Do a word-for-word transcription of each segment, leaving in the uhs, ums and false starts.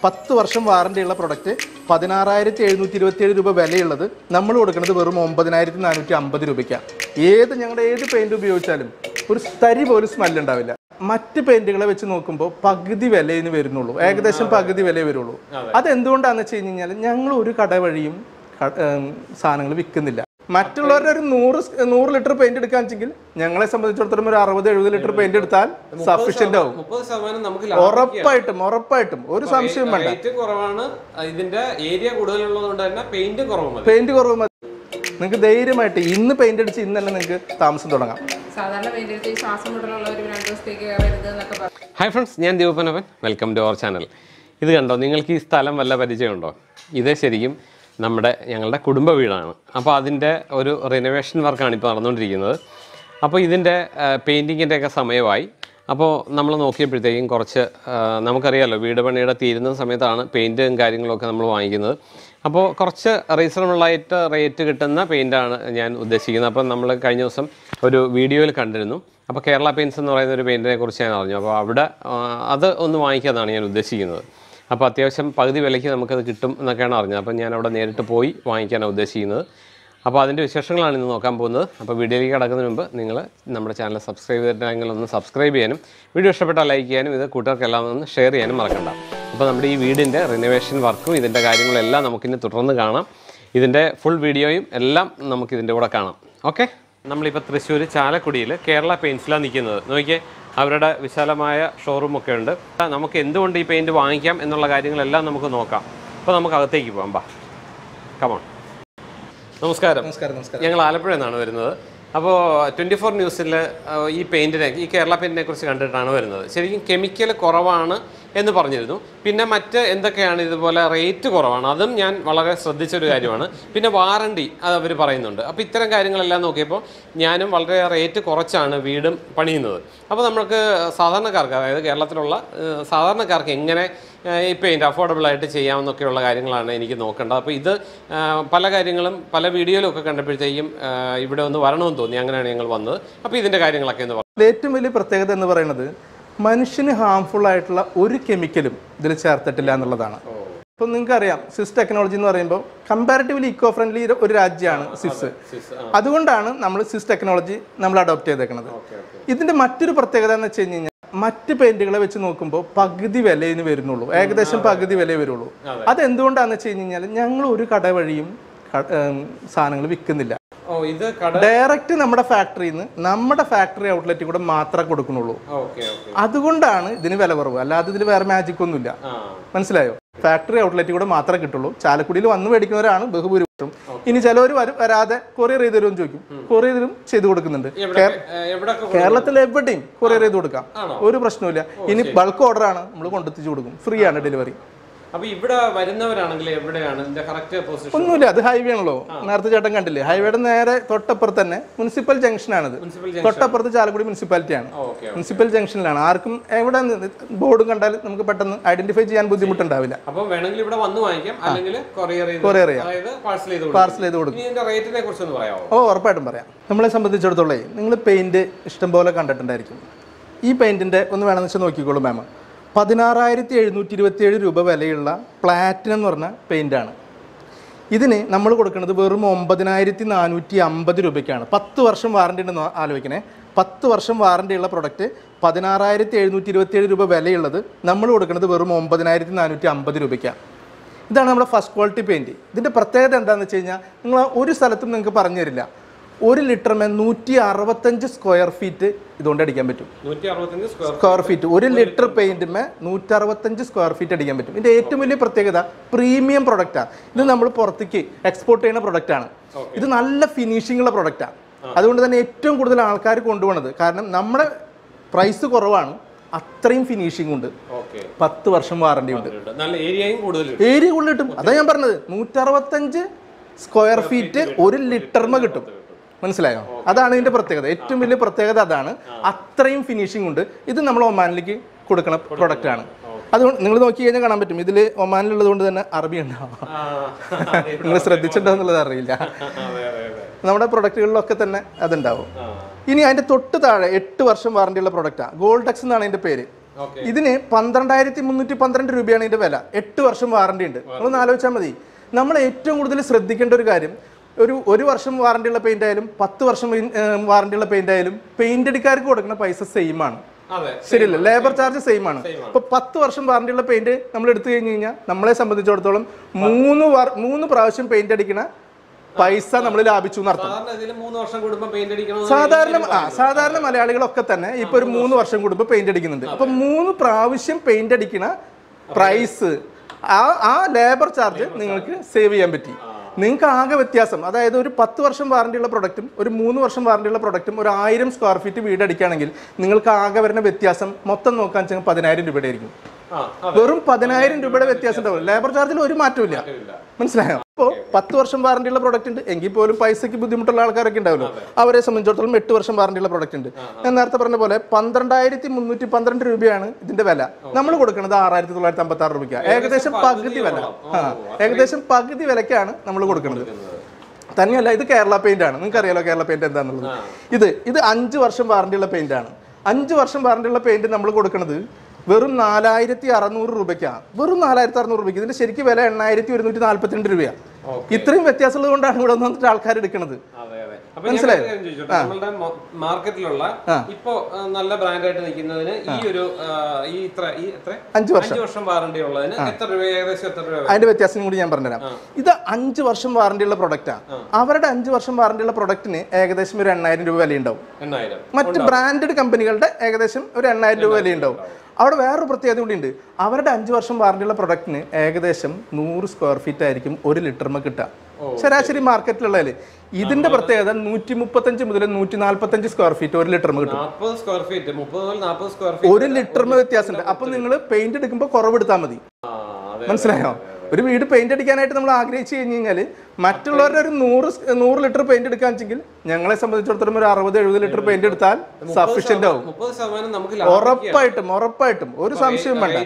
പത്ത് വർഷം വാറണ്ടിയുള്ള പ്രൊഡക്റ്റ് പതിനാറായിരത്തി എഴുന്നൂറ്റി ഇരുപത്തിയേഴ് രൂപ വിലയുള്ളത് നമ്മൾ കൊടുക്കുന്നത് വെറും ഒമ്പതിനായിരത്തി നാനൂറ്റി അമ്പത് രൂപയ്ക്കാണ്. ഏത് ഞങ്ങളുടെ ഏത് പെയിൻറ് ഉപയോഗിച്ചാലും ഒരു തരി പോലും സ്മെല്ല് ഉണ്ടാവില്ല. മറ്റ് പെയിന്റുകളെ വെച്ച് നോക്കുമ്പോൾ പകുതി വിലയിന് വരുന്നുള്ളൂ, ഏകദേശം പകുതി വില വരുള്ളൂ. അതെന്തുകൊണ്ടാണെന്ന് വെച്ച് കഴിഞ്ഞ് കഴിഞ്ഞാൽ ഞങ്ങൾ ഒരു കട വഴിയും സാധനങ്ങൾ വിൽക്കുന്നില്ല. മറ്റുള്ളവരുടെ ഒരു നൂറ് നൂറ് ലിറ്റർ പെയിന്റ് എടുക്കാൻ വെച്ചെങ്കിൽ ഞങ്ങളെ സംബന്ധിച്ചിടത്തോളം ഒരു അറുപത് എഴുപത് ലിറ്റർ പെയിന്റ് എടുത്താൽ സഫീഷ്യന്റ് ആവും. ഉറപ്പായിട്ടും ഉറപ്പായിട്ടും ഒരു സംശയം വേണ്ട. പെയിന്റ് കുറവ് മതി. നിങ്ങൾക്ക് ധൈര്യമായിട്ട് ഇന്ന് പെയിന്റ് അടിച്ച് ഇന്ന് തന്നെ നിങ്ങൾക്ക് താമസം തുടങ്ങാം. ഹായ് ഫ്രണ്ട്സ്, ഞാൻ ദീപനവൻ. Welcome to our channel. ഇത് കണ്ടോ, നിങ്ങൾക്ക് ഈ സ്ഥലം വല്ല പരിചയമുണ്ടോ? ഇത് ശരിക്കും നമ്മുടെ ഞങ്ങളുടെ കുടുംബ വീടാണ്. അപ്പോൾ അതിൻ്റെ ഒരു റിനോവേഷൻ വർക്കാണ് ഇപ്പോൾ നടന്നുകൊണ്ടിരിക്കുന്നത്. അപ്പോൾ ഇതിൻ്റെ പെയിൻറ്റിങ്ങിൻ്റെയൊക്കെ സമയമായി. അപ്പോൾ നമ്മൾ നോക്കിയപ്പോഴത്തേക്കും കുറച്ച് നമുക്കറിയാമല്ലോ, വീട് പണിയുടെ തീരുന്ന സമയത്താണ് പെയിൻറ്റും കാര്യങ്ങളൊക്കെ നമ്മൾ വാങ്ങിക്കുന്നത്. അപ്പോൾ കുറച്ച് റീസണബിളായിട്ട് റേറ്റ് കിട്ടുന്ന പെയിൻറ്റാണ് ഞാൻ ഉദ്ദേശിക്കുന്നത്. അപ്പം നമ്മൾ കഴിഞ്ഞ ദിവസം ഒരു വീഡിയോയിൽ കണ്ടിരുന്നു. അപ്പോൾ കേരള പെയിൻറ്റ്സ് എന്ന് പറയുന്ന ഒരു പെയിൻറ്റിനെ കുറിച്ച് ഞാൻ അറിഞ്ഞു. അപ്പോൾ അവിടെ അത് ഒന്ന് വാങ്ങിക്കാമെന്നാണ് ഞാൻ ഉദ്ദേശിക്കുന്നത്. അപ്പോൾ അത്യാവശ്യം പകുതി വിലയ്ക്ക് നമുക്കത് കിട്ടും എന്നൊക്കെയാണ് അറിഞ്ഞത്. അപ്പോൾ ഞാൻ അവിടെ നേരിട്ട് പോയി വാങ്ങിക്കാനാണ് ഉദ്ദേശിക്കുന്നത്. അപ്പോൾ അതിൻ്റെ വിശേഷങ്ങളാണ് ഇന്ന് നോക്കാൻ പോകുന്നത്. അപ്പോൾ വീഡിയോയിലേക്ക് കടക്കുന്നതിന് മുമ്പ് നിങ്ങൾ നമ്മുടെ ചാനൽ സബ്സ്ക്രൈബ് ചെയ്തിട്ടുണ്ടെങ്കിൽ ഒന്ന് സബ്സ്ക്രൈബ് ചെയ്യാനും വീഡിയോ ഇഷ്ടപ്പെട്ടാൽ ലൈക്ക് ചെയ്യാനും ഇത് കൂട്ടുകാർക്കെല്ലാം ഒന്ന് ഷെയർ ചെയ്യാനും മറക്കണ്ട. അപ്പോൾ നമ്മുടെ ഈ വീടിൻ്റെ റിനോവേഷൻ വർക്കും ഇതിൻ്റെ കാര്യങ്ങളെല്ലാം നമുക്കിനി തുടർന്ന് കാണാം. ഇതിൻ്റെ ഫുൾ വീഡിയോയും എല്ലാം നമുക്കിതിൻ്റെ കൂടെ കാണാം. ഓക്കെ, നമ്മളിപ്പോൾ തൃശ്ശൂർ ചാലക്കുടിയിൽ കേരള പെയിൻറ്റ്സിലാണ് നിൽക്കുന്നത്. നോക്കിയേ, അവരുടെ വിശാലമായ ഷോറൂമൊക്കെ ഉണ്ട്. നമുക്ക് എന്തുകൊണ്ട് ഈ പെയിൻറ്റ് വാങ്ങിക്കാം എന്നുള്ള കാര്യങ്ങളെല്ലാം നമുക്ക് നോക്കാം. അപ്പോൾ നമുക്ക് അകത്തേക്ക് പോകാം. ബാ, കമോൺ. നമസ്കാരം. നമസ്കാരം. നമസ്കാരം. ഞങ്ങൾ ആലപ്പുഴയിൽ നിന്നാണ് വരുന്നത്. അപ്പോൾ ട്വൻറ്റി ഫോർ ന്യൂസിൽ ഈ പെയിൻറ്റിനെ ഈ കേരള പെയിൻറ്റിനെ കുറിച്ച് കണ്ടിട്ടാണ് വരുന്നത്. ശരിക്കും കെമിക്കൽ കുറവാണ് എന്ന് പറഞ്ഞിരുന്നു. പിന്നെ മറ്റ് എന്തൊക്കെയാണ് ഇതുപോലെ റേറ്റ് കുറവാണ്, അതും ഞാൻ വളരെ ശ്രദ്ധിച്ചൊരു കാര്യമാണ്. പിന്നെ വാറണ്ടി അത് അവർ പറയുന്നുണ്ട്. അപ്പോൾ ഇത്തരം കാര്യങ്ങളെല്ലാം നോക്കിയപ്പോൾ ഞാനും വളരെ റേറ്റ് കുറച്ചാണ് വീടും പണിയുന്നത്. അപ്പോൾ നമുക്ക് സാധാരണക്കാർക്ക്, അതായത് കേരളത്തിലുള്ള സാധാരണക്കാർക്ക് എങ്ങനെ ഈ പെയിൻറ്റ് അഫോർഡബിളായിട്ട് ചെയ്യാമെന്നൊക്കെയുള്ള കാര്യങ്ങളാണ് എനിക്ക് നോക്കേണ്ടത്. അപ്പോൾ ഇത് പല കാര്യങ്ങളും പല വീഡിയോയിലും ഒക്കെ കണ്ടപ്പോഴത്തേക്കും ഇവിടെ ഒന്ന് വരണമെന്ന് തോന്നി. അങ്ങനെയാണ് ഞങ്ങൾ വന്നത്. അപ്പോൾ ഇതിൻ്റെ കാര്യങ്ങളൊക്കെ എന്ന് പറഞ്ഞു. ഏറ്റവും വലിയ പ്രത്യേകത എന്ന് പറയുന്നത് മനുഷ്യന് ഹാംഫുൾ ആയിട്ടുള്ള ഒരു കെമിക്കലും ഇതിൽ ചേർത്തിട്ടില്ല എന്നുള്ളതാണ്. ഇപ്പം നിങ്ങൾക്കറിയാം, സ്വിസ് ടെക്നോളജി എന്ന് പറയുമ്പോൾ കമ്പാരിറ്റീവ്ലി ഇക്കോ ഫ്രണ്ട്ലി ഒരു രാജ്യമാണ് സ്വിസ്. അതുകൊണ്ടാണ് നമ്മൾ സ്വിസ് ടെക്നോളജി നമ്മൾ അഡോപ്റ്റ് ചെയ്തേക്കുന്നത്. ഇതിൻ്റെ മറ്റൊരു പ്രത്യേകത എന്ന് വെച്ച് കഴിഞ്ഞ് കഴിഞ്ഞാൽ മറ്റ് പെയിന്റുകളെ വെച്ച് നോക്കുമ്പോൾ പകുതി വിലയിന് വരുന്നുള്ളൂ, ഏകദേശം പകുതി വില വരുള്ളൂ. അതെന്തുകൊണ്ടാണെന്ന് വെച്ച് കഴിഞ്ഞ് കഴിഞ്ഞാൽ ഞങ്ങൾ ഒരു കട വഴിയും സാധനങ്ങൾ വിൽക്കുന്നില്ല. ഡയറക്റ്റ് നമ്മുടെ ഫാക്ടറിയിൽ നിന്ന് നമ്മുടെ ഫാക്ടറി ഔട്ട്ലെറ്റിൽ കൂടെ മാത്രമേ കൊടുക്കുന്നുള്ളൂ. അതുകൊണ്ടാണ് ഇതിന് വില കുറവ്, അല്ലാതെ ഇതിൽ വേറെ മാജിക് ഒന്നുമില്ല. മനസ്സിലായോ? ഫാക്ടറി ഔട്ട്ലെറ്റിൽ കൂടെ മാത്രമേ കിട്ടുള്ളൂ. ചാലക്കുടിയിൽ വന്ന് മേടിക്കുന്നവരാണ് ബഹുഭൂരിപക്ഷം. ഇനി ചിലവർ വരാതെ കൊറിയർ ചെയ്ത് തരുമെന്ന് ചോദിക്കും, കൊറിയറും ചെയ്ത് കൊടുക്കുന്നുണ്ട്. കേരളത്തിൽ എവിടെയും കൊറിയർ ചെയ്ത് കൊടുക്കാം, ഒരു പ്രശ്നമില്ല. ഇനി ബൾക്ക് ഓർഡർ ആണ്, നമ്മൾ കൊണ്ടെത്തിച്ചു കൊടുക്കും, ഫ്രീ ആണ് ഡെലിവറി. ഒന്നുമില്ല, അത് ഹൈവേ ആണല്ലോ. നേരത്തെ ചേട്ടൻ കണ്ടില്ലേ, ഹൈവേയുടെ നേരെ തൊട്ടപ്പുറത്ത് തന്നെ മുനിസിപ്പൽ ജംഗ്ഷനാണിത്. തൊട്ടപ്പുറത്ത് ചാലക്കുടി മുനിസിപ്പാലിറ്റിയാണ്. മുനിസിപ്പൽ ജംഗ്ഷനിലാണ്. ആർക്കും എവിടെ ബോർഡും കണ്ടാൽ നമുക്ക് പെട്ടെന്ന് ഐഡന്റിഫൈ ചെയ്യാൻ ബുദ്ധിമുട്ടുണ്ടാവില്ല. കൊറിയർ ചെയ്യാം, പാർസൽ ചെയ്ത് കൊടുക്കും. ഓ, ഉറപ്പായിട്ടും പറയാം. നമ്മളെ സംബന്ധിച്ചിടത്തോളം നിങ്ങൾ പെയിന്റ് ഇഷ്ടംപോലെ കണ്ടിട്ടുണ്ടായിരിക്കും. ഈ പെയിന്റിന്റെ ഒന്ന് വേണമെന്ന് വെച്ചാൽ നോക്കിക്കോളൂ മാം. പതിനാറായിരത്തി എഴുന്നൂറ്റി ഇരുപത്തിയേഴ് രൂപ വിലയുള്ള പ്ലാറ്റിനം എന്ന് പറഞ്ഞ പെയിൻ്റാണ്. ഇതിന് നമ്മൾ കൊടുക്കുന്നത് വെറും ഒമ്പതിനായിരത്തി നാനൂറ്റി അമ്പത് രൂപയ്ക്കാണ്. പത്ത് വർഷം വാറണ്ടി ഉണ്ടെന്ന് ആലോചിക്കണേ. പത്ത് വർഷം വാറണ്ടിയുള്ള പ്രൊഡക്റ്റ് പതിനാറായിരത്തി എഴുന്നൂറ്റി ഇരുപത്തിയേഴ് രൂപ വിലയുള്ളത് നമ്മൾ കൊടുക്കുന്നത് വെറും ഒമ്പതിനായിരത്തി നാനൂറ്റി അമ്പത് രൂപയ്ക്കാണ്. ഇതാണ് നമ്മുടെ ഫസ്റ്റ് ക്വാളിറ്റി പെയിൻറ്റ്. ഇതിൻ്റെ പ്രത്യേകത എന്താണെന്ന് വെച്ച് കഴിഞ്ഞാൽ നിങ്ങൾ ഒരു സ്ഥലത്തും നിങ്ങൾക്ക് പറഞ്ഞു തരില്ല. ഒരു ലിറ്ററിന് നൂറ്റി അറുപത്തഞ്ച് സ്ക്വയർ ഫീറ്റ് ഇതുകൊണ്ട് അടിക്കാൻ പറ്റും. സ്ക്വയർ ഫീറ്റ് ഒരു ലിറ്റർ പെയിന്റിന് നൂറ്റി അറുപത്തഞ്ച് സ്ക്വയർ ഫീറ്റ് അടിക്കാൻ പറ്റും. ഇതിന്റെ ഏറ്റവും വലിയ പ്രത്യേകത പ്രീമിയം പ്രൊഡക്റ്റാണ്. ഇത് നമ്മൾ പുറത്തേക്ക് എക്സ്പോർട്ട് ചെയ്യുന്ന പ്രൊഡക്റ്റാണ്. ഇത് നല്ല ഫിനിഷിംഗ് ഉള്ള പ്രൊഡക്റ്റാണ്. അതുകൊണ്ട് തന്നെ ഏറ്റവും കൂടുതൽ ആൾക്കാർ കൊണ്ടുപോകുന്നത്, കാരണം നമ്മുടെ പ്രൈസ് കുറവാണ്, അത്രയും ഫിനിഷിംഗ് ഉണ്ട്. പത്ത് വർഷം വാറണ്ടി ഉണ്ട്. ഏരിയ കൂടുതൽ കിട്ടും. അതാ ഞാൻ പറഞ്ഞത്, നൂറ്റി അറുപത്തഞ്ച് സ്ക്വയർ ഫീറ്റ് ഒരു ലിറ്ററിന് കിട്ടും. മനസ്സിലായോ? അതാണ് ഇതിന്റെ പ്രത്യേകത. ഏറ്റവും വലിയ പ്രത്യേകത അതാണ്. അത്രയും ഫിനിഷിംഗ് ഉണ്ട്. ഇത് നമ്മൾ ഒമാനിലേക്ക് കൊടുക്കുന്ന പ്രൊഡക്റ്റ് ആണ്. അതുകൊണ്ട് നിങ്ങൾ നോക്കി കഴിഞ്ഞാൽ കാണാൻ പറ്റും, ഇതിൽ ഒമാനിലുള്ളത് കൊണ്ട് തന്നെ അറബി ഉണ്ടാവും. നിങ്ങൾ ശ്രദ്ധിച്ചിട്ടുണ്ടോ എന്നുള്ളത് അറിയില്ല. നമ്മുടെ പ്രൊഡക്റ്റുകളിലൊക്കെ തന്നെ അതുണ്ടാവും. ഇനി അതിന്റെ തൊട്ട് താഴെ എട്ട് വർഷം വാറണ്ടിയുള്ള പ്രൊഡക്റ്റാണ്. ഗോൾഡെക്സ് എന്നാണ് അതിന്റെ പേര്. ഇതിന് പന്ത്രണ്ടായിരത്തി മുന്നൂറ്റി പന്ത്രണ്ട് രൂപയാണ് ഇതിന്റെ വില. എട്ട് വർഷം വാറണ്ടി ഉണ്ട്. നമ്മളൊന്ന് ആലോചിച്ചാൽ മതി. നമ്മൾ ഏറ്റവും കൂടുതൽ ശ്രദ്ധിക്കേണ്ട ഒരു കാര്യം, ഒരു ഒരു വർഷം വാറണ്ടി ഉള്ള പെയിന്റ് ആയാലും പത്ത് വർഷം വാറണ്ടി ഉള്ള പെയിന്റ് ആയാലും പെയിന്റ് അടിക്കാർക്ക് കൊടുക്കുന്ന പൈസ സെയിം ആണ്. ശരിയല്ല, ലേബർ ചാർജ് സെയിം ആണ്. ഇപ്പൊ പത്ത് വർഷം വാറണ്ടി ഉള്ള പെയിന്റ് നമ്മൾ എടുത്തു കഴിഞ്ഞ് കഴിഞ്ഞാൽ നമ്മളെ സംബന്ധിച്ചിടത്തോളം മൂന്ന് മൂന്ന് പ്രാവശ്യം പെയിന്റ് അടിക്കുന്ന പൈസ നമ്മൾ ലാഭിച്ചു എന്നർത്ഥം. സാധാരണ ആ സാധാരണ മലയാളികളൊക്കെ തന്നെ ഇപ്പൊ ഒരു മൂന്ന് വർഷം കൂടുമ്പോൾ പെയിന്റ് അടിക്കുന്നുണ്ട്. അപ്പൊ മൂന്ന് പ്രാവശ്യം പെയിന്റ് അടിക്കുന്ന പ്രൈസ്, ആ ആ ലേബർ ചാർജ് നിങ്ങൾക്ക് സേവ് ചെയ്യാൻ പറ്റി. നിങ്ങൾക്ക് ആകെ വ്യത്യാസം, അതായത് ഒരു പത്ത് വർഷം വാറണ്ടിയുള്ള പ്രൊഡക്റ്റും ഒരു മൂന്ന് വർഷം വാറണ്ടിയുള്ള പ്രൊഡക്റ്റും ഒരു ആയിരം സ്ക്വയർ ഫീറ്റ് വീട് അടിക്കുകയാണെങ്കിൽ നിങ്ങൾക്ക് ആകെ വരുന്ന വ്യത്യാസം മൊത്തം നോക്കാൻ വെച്ചാൽ പതിനായിരം രൂപയുടെ ആയിരിക്കും. വെറും പതിനായിരം രൂപയുടെ വ്യത്യാസം ഉണ്ടാവും. ലേബർ ചാർജിൽ ഒരു മാറ്റവും ഇല്ല. മനസ്സിലായോ? അപ്പോൾ പത്ത് വർഷം വാറണ്ടിയുള്ള പ്രൊഡക്റ്റ് ഉണ്ട് എങ്കിൽ പോലും പൈസയ്ക്ക് ബുദ്ധിമുട്ടുള്ള ആൾക്കാരൊക്കെ ഉണ്ടാവുമല്ലോ, അവരെ സംബന്ധിച്ചിടത്തോളം എട്ട് വർഷം വാറണ്ടിയുള്ള പ്രൊഡക്റ്റ് ഉണ്ട്. ഞാൻ നേരത്തെ പറഞ്ഞ പോലെ പന്ത്രണ്ടായിരത്തി മുന്നൂറ്റി പന്ത്രണ്ട് രൂപയാണ് ഇതിന്റെ വില. നമ്മൾ കൊടുക്കുന്നത് ആറായിരത്തി തൊള്ളായിരത്തി അമ്പത്തി ആറ് രൂപയ്ക്ക്, ഏകദേശം പകുതി വില. ആ ഏകദേശം പകുതി വിലക്കാണ് നമ്മൾ കൊടുക്കുന്നത്. തന്നെയല്ല, ഇത് കേരള പെയിന്റ് ആണ്. നിങ്ങൾക്ക് അറിയാലോ കേരള പെയിന്റ് എന്താണെന്നുള്ളത്. ഇത് ഇത് അഞ്ച് വർഷം വാറണ്ടിയുള്ള പെയിന്റ് ആണ്. അഞ്ച് വർഷം വാറണ്ടിയുള്ള പെയിന്റ് നമ്മൾ കൊടുക്കുന്നത് വെറും നാലായിരത്തി അറുന്നൂറ് രൂപയ്ക്കാണ്. വെറും നാലായിരത്തി അറുന്നൂറ് രൂപയ്ക്ക്. ഇതിന്റെ ശരിക്കും വില എണ്ണായിരത്തി ഒരുന്നൂറ്റി നാല്പത്തിരണ്ട് രൂപയാണ്. ഇത്രയും വ്യത്യാസമുള്ളത് കൊണ്ടാണ് ഇവിടെ വന്നിട്ട് ആൾക്കാർ എടുക്കുന്നത്. മനസ്സിലായോ? മാർക്കറ്റിലുള്ള ഇപ്പോ നല്ല ബ്രാൻഡായിട്ട് നിൽക്കുന്നതിന് ഈ ഒരു ഈ ഇത്ര ഈ എത്ര അഞ്ച് വർഷം വർഷം വാറണ്ടി ഉള്ളതിന് എത്ര രൂപ, ഏകദേശം എത്ര രൂപ? അതിന്റെ വ്യത്യാസം കൂടി ഞാൻ പറഞ്ഞുതരാം. ഇത് അഞ്ച് വർഷം വാറണ്ടി ഉള്ള പ്രൊഡക്റ്റാണ്. അവരുടെ അഞ്ച് വർഷം വാറണ്ടി ഉള്ള പ്രൊഡക്റ്റിന് ഏകദേശം ഒരു എണ്ണായിരം രൂപ വിലയുണ്ടാവും. മറ്റ് ബ്രാൻഡഡ് കമ്പനികളുടെ ഏകദേശം ഒരു എണ്ണായിരം രൂപ വിലയുണ്ടാവും. അവിടെ വേറൊരു പ്രത്യേകത കൂടി ഉണ്ട്. അവരുടെ അഞ്ച് വർഷം വാറണ്ടിയുള്ള പ്രൊഡക്റ്റിന് ഏകദേശം നൂറ് സ്ക്വയർ ഫീറ്റ് ആയിരിക്കും ഒരു ലിറ്ററിന് കിട്ടുക, ശരാശരി മാർക്കറ്റിലുള്ളതിൽ. ഇതിന്റെ പ്രത്യേകത നൂറ്റി മുപ്പത്തഞ്ച് മുതൽ നൂറ്റി നാല്പത്തഞ്ച് സ്ക്വയർ ഫീറ്റ് ഒരു ലിറ്ററിന് കിട്ടും. ഒരു ലിറ്ററിന് വ്യത്യാസമുണ്ട്. അപ്പൊ നിങ്ങൾ പെയിന്റ് എടുക്കുമ്പോൾ കുറവെടുത്താൽ മതി. മനസ്സിലായോ? ഒരു വീട് പെയിന്റ് അടിക്കാനായിട്ട് നമ്മൾ ആഗ്രഹിച്ചു കഴിഞ്ഞ് കഴിഞ്ഞാൽ മറ്റുള്ളവരുടെ ഒരു നൂറ് നൂറ് ലിറ്റർ പെയിന്റ് എടുക്കാൻ വെച്ചെങ്കിൽ ഞങ്ങളെ സംബന്ധിച്ചിടത്തോളം ഒരു അറുപത് എഴുപത് ലിറ്റർ പെയിന്റ് എടുത്താൽ സഫീഷ്യന്റ് ആവും. ഉറപ്പായിട്ടും ഉറപ്പായിട്ടും ഒരു സംശയം വേണ്ട.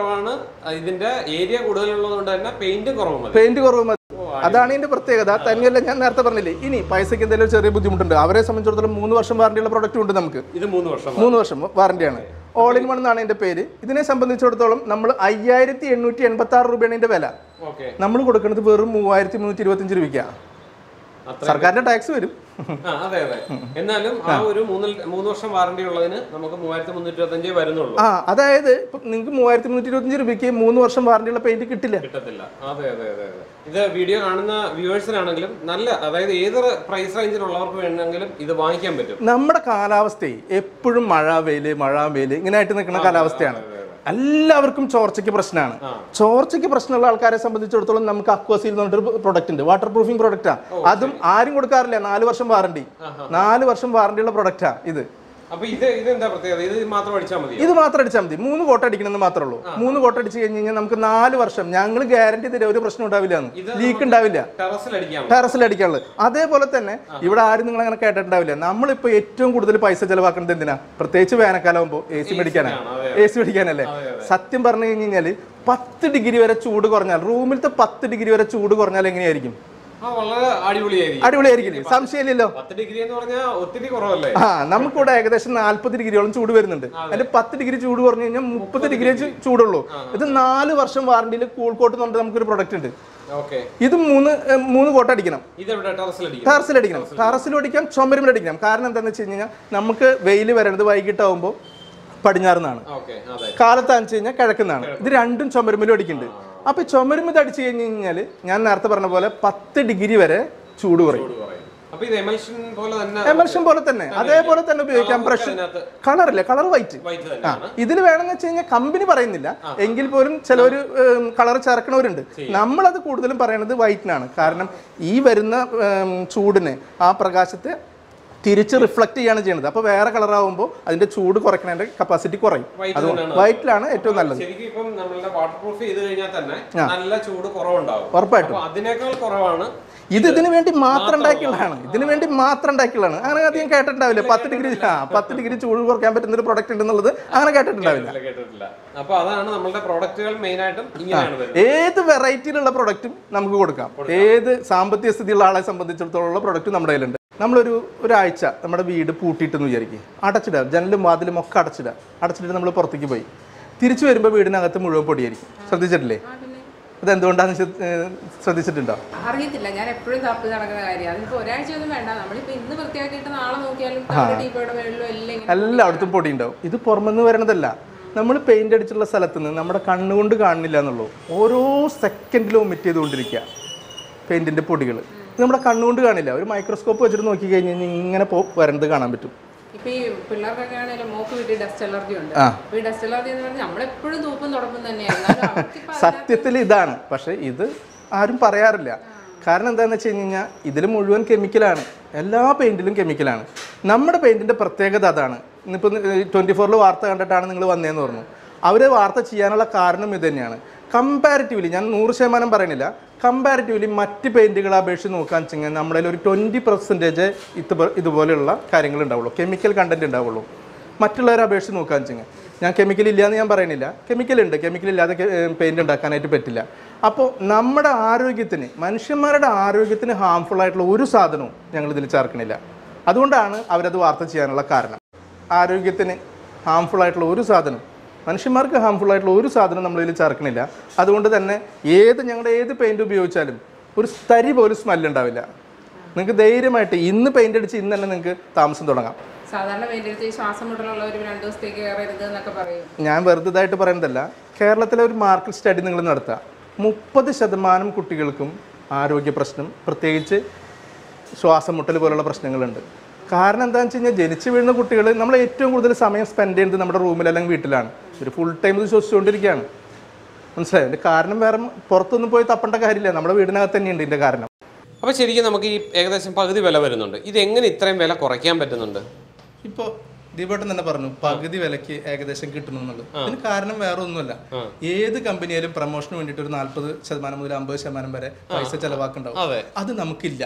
പെയിന്റ് കുറവ് മതി. അതാണ് ഇതിന്റെ പ്രത്യേകത. തന്നെയല്ല, ഞാൻ നേരത്തെ പറഞ്ഞില്ലേ, ഇനി പൈസക്ക് എന്തെങ്കിലും ചെറിയ ബുദ്ധിമുട്ടുണ്ട്. അവരെ സംബന്ധിച്ചിടത്തോളം മൂന്ന് വർഷം വാറണ്ടിയുള്ള പ്രൊഡക്റ്റും ഉണ്ട് നമുക്ക്. ഇത് മൂന്ന് വർഷം മൂന്ന് വർഷം വാറണ്ടിയാണ്. ഓൾ ഇൻ വൺ എന്നാണ് ഇതിന്റെ പേര്. ഇതിനെ സംബന്ധിച്ചിടത്തോളം നമ്മൾ അയ്യായിരത്തി എണ്ണൂറ്റി എൺപത്തി ആറ് രൂപയാണ് ഇതിന്റെ വില. നമ്മൾ കൊടുക്കുന്നത് വെറും മൂവായിരത്തി മുന്നൂറ്റി ഇരുപത്തി അഞ്ച് രൂപയ്ക്കാണ്. സർക്കാരിന്റെ ടാക്സ് വരും. അതെ അതെ. എന്നാലും ആ ഒരു മൂന്ന് വർഷം വാറണ്ടി ഉള്ളതിന് നമുക്ക് മൂവായിരത്തി മുന്നൂറ്റി ഇരുപത്തി അഞ്ചേ വരുന്നുള്ളൂ. ആ അതായത് നിങ്ങൾക്ക് മൂവായിരത്തി മുന്നൂറ്റി ഇരുപത്തി അഞ്ച് രൂപയ്ക്ക് മൂന്ന് വർഷം വാറണ്ടിയുള്ള പെയിന്റ് കിട്ടില്ല കിട്ടത്തില്ല അതെ അതെ അതെ അതെ. ഇത് വീഡിയോ കാണുന്ന വ്യൂവേഴ്സിനാണെങ്കിലും നല്ല, അതായത് ഏത് പ്രൈസ് റേഞ്ചിലുള്ളവർക്ക് വേണമെങ്കിലും ഇത് വാങ്ങിക്കാൻ പറ്റും. നമ്മുടെ കാലാവസ്ഥയെ എപ്പോഴും മഴ വെയില് മഴ വെയില് ഇങ്ങനെ ആയിട്ട് നിൽക്കുന്ന കാലാവസ്ഥയാണ്. എല്ലാവർക്കും ചോർച്ചയ്ക്ക് പ്രശ്നമാണ്. ചോർച്ചയ്ക്ക് പ്രശ്നമുള്ള ആൾക്കാരെ സംബന്ധിച്ചിടത്തോളം നമുക്ക് അക്വാസീൽ എന്ന് പറഞ്ഞൊരു പ്രൊഡക്റ്റ് ഉണ്ട്. വാട്ടർ പ്രൂഫിംഗ് പ്രൊഡക്റ്റാണ്. അതും ആരും കൊടുക്കാറില്ല. നാല് വർഷം വാറണ്ടി നാല് വർഷം വാറണ്ടിയുള്ള പ്രൊഡക്റ്റാ ഇത്. ഇത് മാത്രം അടിച്ചാൽ മതി. മൂന്ന് കോട്ട അടിക്കണമെന്ന് മാത്രമേ ഉള്ളൂ. മൂന്ന് കോട്ട അടിച്ചു കഴിഞ്ഞ് കഴിഞ്ഞാൽ നമുക്ക് നാല് വർഷം ഞങ്ങൾ ഗ്യാരണ്ടി തരാം, ഒരു പ്രശ്നം ഉണ്ടാവില്ല, ലീക്ക് ഉണ്ടാവില്ല. ടെറസിൽ അടിക്കാനുള്ളത്. അതേപോലെ തന്നെ ഇവിടെ ആരും നിങ്ങൾ അങ്ങനെ കേട്ടിട്ടുണ്ടാവില്ല. നമ്മളിപ്പോ ഏറ്റവും കൂടുതൽ പൈസ ചെലവാക്കുന്നത് എന്തിനാ? പ്രത്യേകിച്ച് വേനൽക്കാലം ആകുമ്പോൾ എ സി മേടിക്കാനാണ്. എ സി മേടിക്കാനല്ലേ? സത്യം പറഞ്ഞു കഴിഞ്ഞ് കഴിഞ്ഞാൽ പത്ത് ഡിഗ്രി വരെ ചൂട് കുറഞ്ഞാൽ, റൂമിലത്തെ പത്ത് ഡിഗ്രി വരെ ചൂട് കുറഞ്ഞാൽ എങ്ങനെയായിരിക്കും? അടിപൊളിയായിരിക്കില്ലേ? സംശയമില്ലല്ലോ. ആ നമുക്കിവിടെ ഏകദേശം നാല്പത് ഡിഗ്രിയോളം ചൂട് വരുന്നുണ്ട്. അതിന്റെ പത്ത് ഡിഗ്രി ചൂട് കുറഞ്ഞു കഴിഞ്ഞാൽ മുപ്പത് ഡിഗ്രി ചൂടുള്ളൂ. ഇത് നാല് വർഷം വാറണ്ടിയിൽ കൂൾ കോട്ട് എന്ന് നമുക്കൊരു പ്രൊഡക്റ്റ് ഉണ്ട്. ഇത് മൂന്ന് മൂന്ന് കോട്ട അടിക്കണം. ടെറസിൽ അടിക്കണം. ടെറസിൽ അടിക്കാം, ചുമരുമിൽ അടിക്കണം. കാരണം എന്താണെന്ന് വെച്ച് കഴിഞ്ഞാൽ നമുക്ക് വെയിൽ വരണത് വൈകിട്ടാവുമ്പോൾ പടിഞ്ഞാറുന്നാണ്, കാലത്താന്ന് വെച്ച് കഴിഞ്ഞാൽ കിഴക്കുന്നാണ്. ഇത് രണ്ടും ചുമരുമിലും അടിക്കുന്നുണ്ട്. അപ്പൊ ചുമരുമിത് അടിച്ചു കഴിഞ്ഞ് കഴിഞ്ഞാൽ ഞാൻ നേരത്തെ പറഞ്ഞ പോലെ പത്ത് ഡിഗ്രി വരെ ചൂട് കുറയും. എമൽഷൻ പോലെ തന്നെ അതേപോലെ തന്നെ ഉപയോഗിക്കാം. ബ്രഷ് കളറില്ല, കളർ വൈറ്റ്. ആ ഇതിൽ വേണമെന്ന് വെച്ച് കഴിഞ്ഞാൽ കമ്പനി പറയുന്നില്ല, എങ്കിൽ പോലും ചിലവർ കളർ ചേർക്കണവരുണ്ട്. നമ്മളത് കൂടുതലും പറയണത് വൈറ്റിനാണ്. കാരണം ഈ വരുന്ന ചൂടിന് ആ പ്രകാശത്തെ തിരിച്ച് റിഫ്ലക്ട് ചെയ്യാണ് ചെയ്യുന്നത്. അപ്പൊ വേറെ കളർ ആവുമ്പോൾ അതിന്റെ ചൂട് കുറയ്ക്കുന്നതിന്റെ കപ്പാസിറ്റി കുറയും. അത് വൈറ്റിലാണ് ഏറ്റവും നല്ലത്. ഉറപ്പായിട്ടും ഇത് ഇതിനു വേണ്ടി മാത്രം ഉണ്ടാക്കിയുള്ളതാണ്. ഇതിനു വേണ്ടി മാത്രം ഉണ്ടാക്കിയുള്ളതാണ്. അങ്ങനെ അധികം കേട്ടിട്ടുണ്ടാവില്ല. പത്ത് ഡിഗ്രി ആ പത്ത് ഡിഗ്രി ചൂട് കുറയ്ക്കാൻ പറ്റുന്ന ഒരു പ്രൊഡക്റ്റ് ഉണ്ടെന്നുള്ളത് അങ്ങനെ കേട്ടിട്ടുണ്ടാവില്ല. ഏത് വെറൈറ്റിയിലുള്ള പ്രൊഡക്റ്റും നമുക്ക് കൊടുക്കാം. ഏത് സാമ്പത്തിക സ്ഥിതിയുള്ള ആളെ സംബന്ധിച്ചിടത്തോളം പ്രൊഡക്റ്റ് നമ്മുടെ കയ്യിലുണ്ട്. നമ്മളൊരു ഒരാഴ്ച നമ്മുടെ വീട് പൂട്ടിയിട്ടെന്ന് വിചാരിക്കും, അടച്ചിടുക, ജനലും വാതിലും ഒക്കെ അടച്ചിടുക. അടച്ചിട്ട് നമ്മൾ പുറത്തേക്ക് പോയി തിരിച്ചു വരുമ്പോൾ വീടിനകത്ത് മുഴുവൻ പൊടിയായിരിക്കും. ശ്രദ്ധിച്ചിട്ടില്ലേ? ഇതെന്തുകൊണ്ടാണെന്ന് ശ്രദ്ധിച്ചിട്ടുണ്ടോ? അറിയത്തില്ല, ഞാൻ എപ്പോഴും തപ്പി നടക്കുന്ന കാര്യം. അതിപ്പോ ഒരാഴ്ച ഒന്നും വേണ്ട, നമ്മളിപ്പോ ഇന്ന് വൃത്തിയാക്കിയിട്ട് നാളെ നോക്കിയാലും എല്ലായിടത്തും പൊടി ഉണ്ടാവും. ഇത് പുറമെന്ന് വരണതല്ല, നമ്മൾ പെയിന്റ് അടിച്ചുള്ള സ്ഥലത്ത് നിന്ന് നമ്മുടെ കണ്ണുകൊണ്ട് കാണുന്നില്ല എന്നുള്ളൂ. ഓരോ സെക്കൻഡിലും ഒമിറ്റ് ചെയ്തുകൊണ്ടിരിക്കുക പെയിന്റിന്റെ പൊടികൾ. ഇത് നമ്മുടെ കണ്ണുകൊണ്ട് കാണില്ല, ഒരു മൈക്രോസ്കോപ്പ് വെച്ചിട്ട് നോക്കി കഴിഞ്ഞാൽ ഇങ്ങനെ പോ വരണത് കാണാൻ പറ്റും. ഇപ്പൊ ഈ പിള്ളേർക്കൊക്കെ ആണെങ്കിലും മോക്ക് വീട്ടിൽ ഡസ്റ്റ് അലർജി ഉണ്ട്. ഈ ഡസ്റ്റ് അലർജി എന്ന് പറഞ്ഞാൽ നമ്മളെപ്പോഴും തൂപ്പും തുടപ്പും തന്നെയാണ്. സത്യത്തിൽ ഇതാണ്, പക്ഷെ ഇത് ആരും പറയാറില്ല. കാരണം എന്താണെന്ന് വെച്ച് കഴിഞ്ഞ് കഴിഞ്ഞാൽ ഇതിൽ മുഴുവൻ കെമിക്കലാണ്, എല്ലാ പെയിന്റിലും കെമിക്കലാണ്. നമ്മുടെ പെയിന്റിന്റെ പ്രത്യേകത അതാണ്. ഇന്നിപ്പോൾ ട്വൻറ്റി ഫോറിൽ വാർത്ത കണ്ടിട്ടാണ് നിങ്ങൾ വന്നതെന്ന് പറഞ്ഞു. അവർ വാർത്ത ചെയ്യാനുള്ള കാരണം ഇത് തന്നെയാണ്. കമ്പാരിറ്റീവ്ലി, ഞാൻ നൂറ് ശതമാനം പറയണില്ല, കമ്പാരിറ്റീവ്ലി മറ്റ് പെയിൻറ്റുകളെ അപേക്ഷിച്ച് നോക്കാൻ വെച്ചാൽ നമ്മുടെ ഒരു ട്വൻറ്റി പെർസെൻറ്റേജ് ഇത് ഇതുപോലെയുള്ള കാര്യങ്ങൾ ഉണ്ടാവുള്ളൂ, കെമിക്കൽ കണ്ടൻറ്റ് ഉണ്ടാവുള്ളൂ. മറ്റുള്ളവരെ അപേക്ഷിച്ച് നോക്കാൻ വെച്ചാൽ ഞാൻ കെമിക്കൽ ഇല്ലയെന്ന് ഞാൻ പറയണില്ല, കെമിക്കൽ ഉണ്ട്, കെമിക്കൽ ഇല്ലാതെ പെയിൻറ്റ് ഉണ്ടാക്കാനായിട്ട് പറ്റില്ല. അപ്പോൾ നമ്മുടെ ആരോഗ്യത്തിന്, മനുഷ്യന്മാരുടെ ആരോഗ്യത്തിന് ഹാംഫുൾ ആയിട്ടുള്ള ഒരു സാധനവും ഞങ്ങൾ ഇതിൽ ചേർക്കണില്ല. അതുകൊണ്ടാണ് അവരത് വാർത്ത ചെയ്യാനുള്ള കാരണം. ആരോഗ്യത്തിന് ഹാംഫുൾ ആയിട്ടുള്ള ഒരു സാധനം, മനുഷ്യന്മാർക്ക് ഹാംഫുൾ ആയിട്ടുള്ള ഒരു സാധനം നമ്മളിതിൽ ചേർക്കണില്ല. അതുകൊണ്ട് തന്നെ ഏത് ഞങ്ങളുടെ ഏത് പെയിൻറ് ഉപയോഗിച്ചാലും ഒരു തരി പോലും സ്മെല്ലുണ്ടാവില്ല. നിങ്ങൾക്ക് ധൈര്യമായിട്ട് ഇന്ന് പെയിൻ്റ് അടിച്ച് ഇന്ന് തന്നെ നിങ്ങൾക്ക് താമസം തുടങ്ങാം. സാധാരണ ശ്വാസം മുട്ടലുള്ളവർ രണ്ട് ദിവസത്തേക്ക് കയറരുത് എന്നൊക്കെ പറയും. ഞാൻ വെറുതായിട്ട് പറയുന്നതല്ല, കേരളത്തിലെ ഒരു മാർക്കറ്റ് സ്റ്റഡി നിങ്ങൾ നടത്തുക, മുപ്പത് ശതമാനം കുട്ടികൾക്കും ആരോഗ്യ പ്രശ്നം, പ്രത്യേകിച്ച് ശ്വാസം മുട്ടൽ പോലുള്ള പ്രശ്നങ്ങളുണ്ട്. കാരണം എന്താണെന്ന് വെച്ച് കഴിഞ്ഞാൽ ജനിച്ചു വീഴുന്ന കുട്ടികൾ, നമ്മൾ ഏറ്റവും കൂടുതൽ സമയം സ്പെൻഡ് ചെയ്യുന്നത് നമ്മുടെ റൂമിൽ അല്ലെങ്കിൽ വീട്ടിലാണ്. ഒരു ഫുൾ ടൈം ഇത് ശ്വസിച്ചുകൊണ്ടിരിക്കുകയാണ്. മനസ്സിലായോ? എൻ്റെ കാരണം വേറെ പുറത്തൊന്നും പോയി തപ്പേണ്ട കാര്യമില്ല, നമ്മുടെ വീടിനകത്ത് തന്നെയുണ്ട് ഇതിൻ്റെ കാരണം. അപ്പോൾ ശരിക്കും നമുക്ക് ഈ ഏകദേശം പകുതി വില വരുന്നുണ്ട്. ഇത് എങ്ങനെ ഇത്രയും വില കുറയ്ക്കാൻ പറ്റുന്നുണ്ട്? ഇപ്പോൾ ദീപേട്ടൻ തന്നെ പറഞ്ഞു പകുതി വിലക്ക് ഏകദേശം കിട്ടുന്നു എന്നുള്ളത്. അതിന് കാരണം വേറെ ഒന്നുമല്ല, ഏത് കമ്പനിയായാലും പ്രൊമോഷന് വേണ്ടിയിട്ട് ഒരു നാല്പത് ശതമാനം മുതൽ അമ്പത് ശതമാനം വരെ പൈസ ചെലവാക്കുണ്ടാവും. അത് നമുക്കില്ല,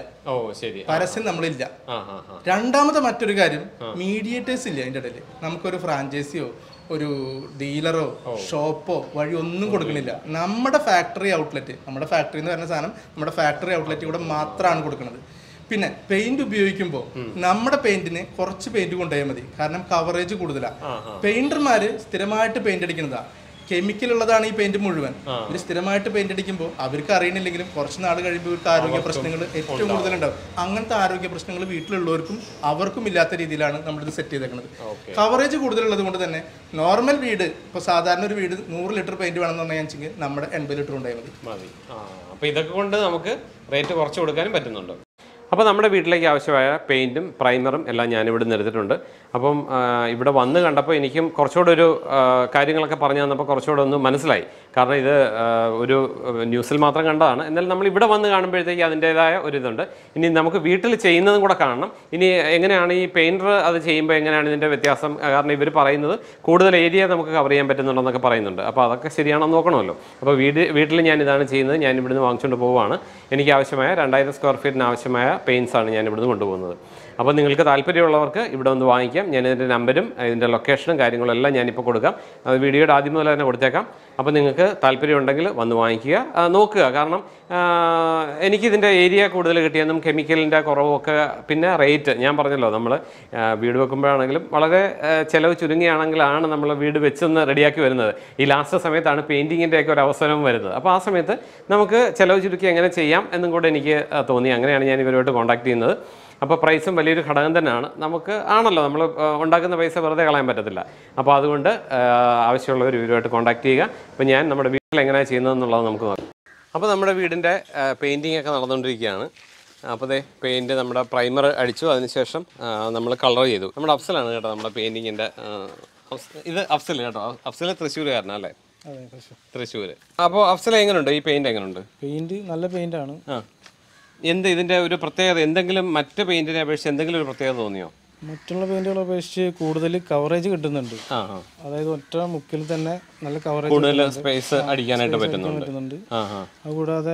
പരസ്യം നമ്മളില്ല. രണ്ടാമത്തെ മറ്റൊരു കാര്യം, മീഡിയേറ്റേഴ്സ് ഇല്ല അതിൻ്റെ ഇടയിൽ. നമുക്കൊരു ഫ്രാഞ്ചൈസിയോ ഒരു ഡീലറോ ഷോപ്പോ വഴി ഒന്നും കൊടുക്കണില്ല. നമ്മുടെ ഫാക്ടറി ഔട്ട്ലെറ്റ്, നമ്മുടെ ഫാക്ടറി എന്ന് പറയുന്ന സാധനം നമ്മുടെ ഫാക്ടറി ഔട്ട്ലെറ്റ് കൂടെ മാത്രമാണ് കൊടുക്കുന്നത്. പിന്നെ പെയിന്റ് ഉപയോഗിക്കുമ്പോൾ നമ്മുടെ പെയിന്റിന് കുറച്ച് പെയിന്റ് കൊണ്ടുപോയാൽ മതി, കാരണം കവറേജ് കൂടുതലാണ്. പെയിന്റർമാര് സ്ഥിരമായിട്ട് പെയിന്റ് അടിക്കുന്നതാ, കെമിക്കൽ ഉള്ളതാണ് ഈ പെയിന്റ് മുഴുവൻ. ഇവർ സ്ഥിരമായിട്ട് പെയിന്റ് അടിക്കുമ്പോൾ അവർക്ക് അറിയണില്ലെങ്കിലും കുറച്ച് നാൾ കഴിയുമ്പോൾ ഇവർക്ക് ആരോഗ്യ പ്രശ്നങ്ങൾ ഏറ്റവും കൂടുതലുണ്ടാവും. അങ്ങനത്തെ ആരോഗ്യ പ്രശ്നങ്ങൾ വീട്ടിലുള്ളവർക്കും അവർക്കും ഇല്ലാത്ത രീതിയിലാണ് നമ്മളിത് സെറ്റ് ചെയ്തേക്കുന്നത്. കവറേജ് കൂടുതലുള്ളത് കൊണ്ട് തന്നെ നോർമൽ വീട്, ഇപ്പോൾ സാധാരണ ഒരു വീട് നൂറ് ലിറ്റർ പെയിന്റ് വേണമെന്ന് പറഞ്ഞു വെച്ചെങ്കിൽ നമ്മുടെ എൺപത് ലിറ്റർ ഉണ്ടായാൽ മതി. അപ്പോൾ ഇതൊക്കെ കൊണ്ട് നമുക്ക് റേറ്റ് കുറച്ച് കൊടുക്കാനും പറ്റുന്നുണ്ട്. അപ്പോൾ നമ്മുടെ വീട്ടിലേക്ക് ആവശ്യമായ പെയിൻറ്റും പ്രൈമറും എല്ലാം ഞാനിവിടെ നിന്ന് എടുത്തിട്ടുണ്ട്. അപ്പം ഇവിടെ വന്ന് കണ്ടപ്പോൾ എനിക്കും കുറച്ചുകൂടെ ഒരു കാര്യങ്ങളൊക്കെ പറഞ്ഞു തന്നപ്പോൾ കുറച്ചുകൂടെ ഒന്ന് മനസ്സിലായി. കാരണം ഇത് ഒരു ന്യൂസിൽ മാത്രം കണ്ടതാണ്, എന്നാലും നമ്മൾ ഇവിടെ വന്ന് കാണുമ്പോഴത്തേക്ക് അതിൻ്റേതായ ഒരു ഇതുണ്ട്. ഇനി നമുക്ക് വീട്ടിൽ ചെയ്യുന്നതും കൂടെ കാണണം. ഇനി എങ്ങനെയാണ് ഈ പെയിൻറ്റർ അത് ചെയ്യുമ്പോൾ എങ്ങനെയാണ് ഇതിൻ്റെ വ്യത്യാസം? കാരണം ഇവർ പറയുന്നത് കൂടുതൽ ഏരിയ നമുക്ക് കവർ ചെയ്യാൻ പറ്റുന്നുണ്ടെന്നൊക്കെ പറയുന്നുണ്ട്. അപ്പോൾ അതൊക്കെ ശരിയാണെന്ന് നോക്കണമല്ലോ. അപ്പോൾ വീട് വീട്ടിൽ ഞാൻ ഇതാണ് ചെയ്യുന്നത്. ഞാൻ ഇവിടുന്ന് വാങ്ങിച്ചുകൊണ്ട് പോവുകയാണ്. എനിക്ക് ആവശ്യമായ രണ്ടായിരം സ്ക്വയർ ഫീറ്റിന് ആവശ്യമായ പെയിൻസാണ് ഞാൻ ഇവിടുന്ന് കൊണ്ടുപോകുന്നത്. അപ്പോൾ നിങ്ങൾക്ക് താല്പര്യമുള്ളവർക്ക് ഇവിടെ ഒന്ന് വാങ്ങിക്കാം. ഞാൻ ഇതിൻ്റെ നമ്പരും ഇതിൻ്റെ ലൊക്കേഷനും കാര്യങ്ങളും എല്ലാം ഞാനിപ്പോൾ കൊടുക്കാം. അത് വീഡിയോയുടെ ആദ്യം മുതൽ തന്നെ കൊടുത്തേക്കാം. അപ്പോൾ നിങ്ങൾക്ക് താല്പര്യമുണ്ടെങ്കിൽ വന്ന് വാങ്ങിക്കുക, നോക്കുക. കാരണം എനിക്കിതിൻ്റെ ഏരിയ കൂടുതൽ കിട്ടിയെന്നും കെമിക്കലിൻ്റെ കുറവൊക്കെ, പിന്നെ റേറ്റ് ഞാൻ പറഞ്ഞല്ലോ, നമ്മൾ വീട് വെക്കുമ്പോഴാണെങ്കിലും വളരെ ചിലവ് ചുരുങ്ങിയാണെങ്കിലാണ് നമ്മൾ വീട് വെച്ചൊന്ന് റെഡിയാക്കി വരുന്നത്. ഈ ലാസ്റ്റ് സമയത്താണ് പെയിൻറ്റിങ്ങിൻ്റെയൊക്കെ ഒരു അവസരം വരുന്നത്. അപ്പോൾ ആ സമയത്ത് നമുക്ക് ചിലവ് ചുരുക്കി എങ്ങനെ ചെയ്യാം എന്നും കൂടെ എനിക്ക് തോന്നി. അങ്ങനെയാണ് ഞാൻ ഇവരുമായിട്ട് കോൺടാക്ട് ചെയ്യുന്നത്. അപ്പോൾ പ്രൈസും വലിയൊരു ഘടകം തന്നെയാണ്. നമുക്ക് ആണല്ലോ, നമ്മൾ ഉണ്ടാക്കുന്ന പൈസ വെറുതെ കളയാൻ പറ്റത്തില്ല. അപ്പോൾ അതുകൊണ്ട് ആവശ്യമുള്ളവർ ഇവരുമായിട്ട് കോൺടാക്ട് ചെയ്യുക. അപ്പോൾ ഞാൻ നമ്മുടെ വീട്ടിൽ എങ്ങനെയാണ് ചെയ്യുന്നതെന്നുള്ളത് നമുക്ക് നോക്കാം. അപ്പോൾ നമ്മുടെ വീടിൻ്റെ പെയിൻറ്റിംഗ് ഒക്കെ നടന്നുകൊണ്ടിരിക്കുകയാണ്. അപ്പോൾ ദേ പെയിൻറ്റ് നമ്മുടെ പ്രൈമർ അടിച്ചു, അതിനുശേഷം നമ്മൾ കളർ ചെയ്തു. നമ്മുടെ അഫ്സലാണ് കേട്ടോ നമ്മുടെ പെയിൻറ്റിങ്ങിൻ്റെ. ഇത് അഫ്സൽ കേട്ടോ, അഫ്സൽ തൃശ്ശൂരുകാരനല്ലേ? തൃശ്ശൂർ. അപ്പോൾ അഫ്സൽ എങ്ങനെയുണ്ട് ഈ പെയിൻറ്റ്? എങ്ങനെയുണ്ട് പെയിൻറ്റ്? നല്ല പെയിൻ്റാണ്. ആ, എന്ത് ഇതിൻ്റെ ഒരു പ്രത്യേകത, എന്തെങ്കിലും മറ്റ് പെയിൻറ്റിനെ അപേക്ഷിച്ച് എന്തെങ്കിലും ഒരു പ്രത്യേകത തോന്നിയോ? മറ്റുള്ള പെയിന്റുകളെ അപേക്ഷിച്ച് കൂടുതൽ കവറേജ് കിട്ടുന്നുണ്ട്. അതായത് ഒറ്റ മുക്കിൽ തന്നെ നല്ല കവറേജ്, കൂടുതൽ സ്പേസ് അടിക്കാനായിട്ട് പറ്റുന്നുണ്ട്. അതുകൂടാതെ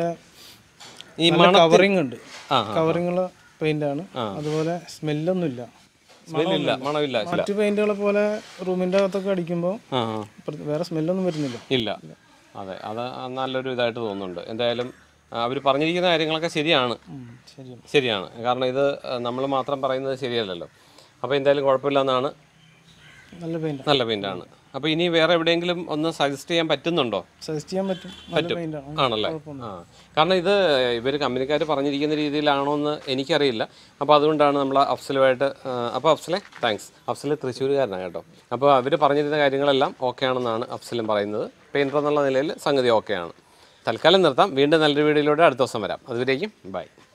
ഈ കവറിങ് ഉണ്ട്, കവറിങ് ഉള്ള പെയിന്റ് ആണ്. അതുപോലെ സ്മെല്ലൊന്നുമില്ല, മണമില്ല. മറ്റു പെയിന്റുകളെ പോലെ റൂമിന്റെ അകത്തൊക്കെ അടിക്കുമ്പോൾ വേറെ സ്മെല്ലൊന്നും വരുന്നില്ല. ഇല്ല, അതെ, അത് നല്ലൊരു ഇതായിട്ട് തോന്നുന്നുണ്ട്. എന്തായാലും അവർ പറഞ്ഞിരിക്കുന്ന കാര്യങ്ങളൊക്കെ ശരിയാണ് ശരിയാണ് ശരിയാണ് കാരണം ഇത് നമ്മൾ മാത്രം പറയുന്നത് ശരിയല്ലല്ലോ. അപ്പോൾ എന്തായാലും കുഴപ്പമില്ല എന്നാണ്. നല്ല പെയിന്റ് നല്ല പെയിൻ്റാണ്. അപ്പോൾ ഇനി വേറെ എവിടെയെങ്കിലും ഒന്ന് സജസ്റ്റ് ചെയ്യാൻ പറ്റുന്നുണ്ടോ? സജസ്റ്റ് ചെയ്യാൻ പറ്റും. നല്ല പെയിന്റ് ആണ്. ആണല്ലേ? ആ കാരണം ഇത് ഇവർ കമ്പനിക്കാർ പറഞ്ഞിരിക്കുന്ന രീതിയിലാണോ എന്ന് എനിക്കറിയില്ല. അപ്പോൾ അതുകൊണ്ടാണ് നമ്മൾ അഫ്സലുമായിട്ട് അപ്പോൾ അഫ്സലെ താങ്ക്സ്. അഫ്സൽ തൃശ്ശൂരുകാരനാണ് കേട്ടോ. അപ്പോൾ അവർ പറഞ്ഞിരുന്ന കാര്യങ്ങളെല്ലാം ഓക്കെ ആണെന്നാണ് അഫ്സലും പറയുന്നത്. പെയിൻറ്റർ എന്നുള്ള നിലയിൽ സംഗതി ഓക്കെയാണ്. തൽക്കാലം നിർത്താം. വീണ്ടും നല്ലൊരു വീഡിയോയിലൂടെ അടുത്ത ദിവസം വരാം. അതുവരേക്കും ബൈ.